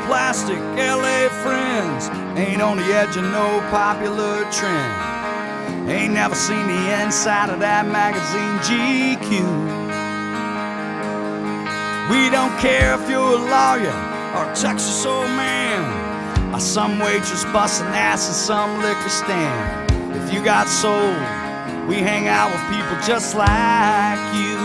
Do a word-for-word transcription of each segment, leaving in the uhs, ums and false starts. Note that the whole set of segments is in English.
plastic L A friends. Ain't on the edge of no popular trend. Ain't never seen the inside of that magazine G Q. We don't care if you're a lawyer or a Texas old man, or some waitress busting ass in some liquor stand. If you got soul, we hang out with people just like you.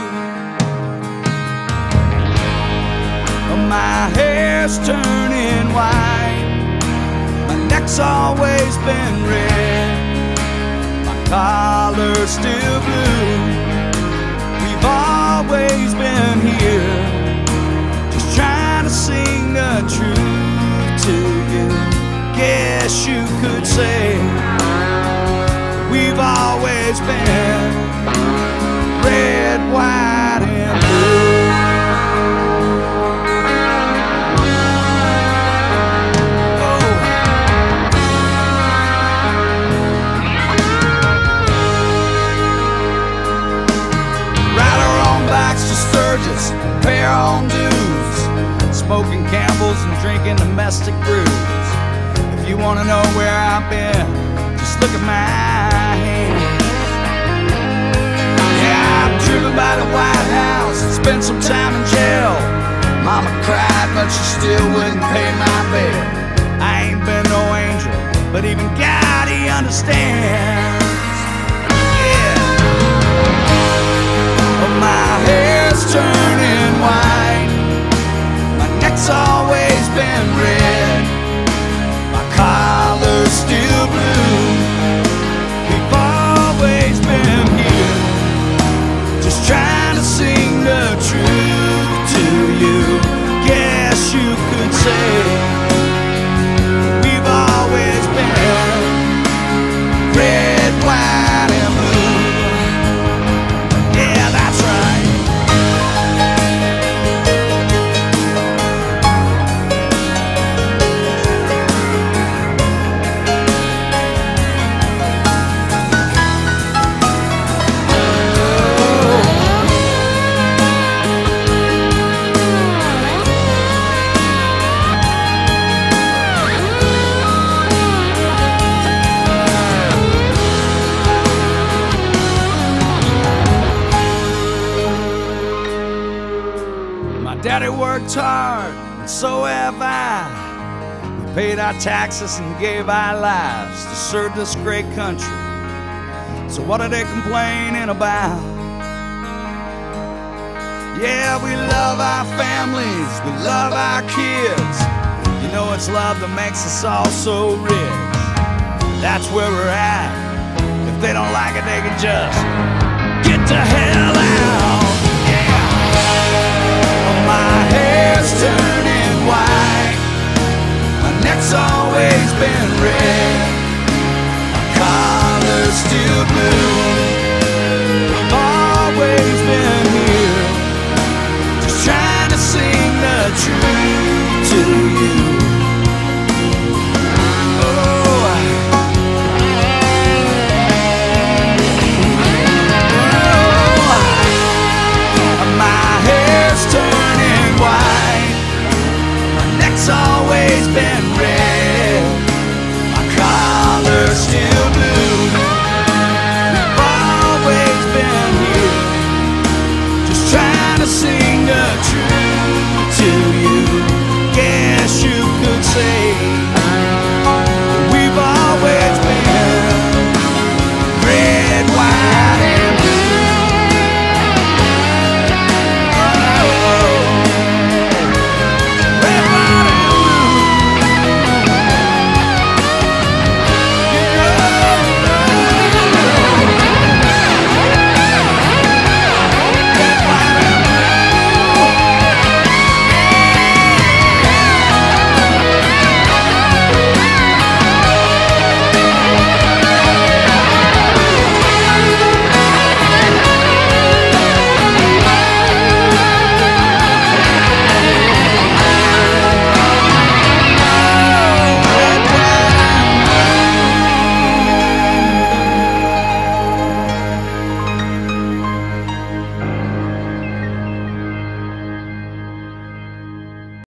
My hair's turning white, my neck's always been red, my collar's still blue. We've always been here, just trying to sing the truth to you. Guess you could say we've always been red, white, and blue. Pay our own dues, smoking Campbell's and drinking domestic brews. If you want to know where I've been, just look at my hands. Yeah, I've driven by the White House and spent some time in jail. Mama cried, but she still wouldn't pay my bail. I ain't been no angel, but even God, He understands. Yeah, but my hair's turning white, my neck's always been red, my collar's still blue. We've always been here, just trying to sing the truth to you. Guess you could say we've always been red, white, and blue. Yeah, that's right. Daddy worked hard, and so have I. We paid our taxes and gave our lives to serve this great country. So what are they complaining about? Yeah, we love our families, we love our kids. You know it's love that makes us all so rich. That's where we're at. If they don't like it, they can just get the hell out. My hair's turning white, my neck's always been red, my collar's still blue. We've always been here, just trying to sing the truth to you. It's always been red, my collar's still blue. We've always been here, just trying to sing the truth to you. Guess you could say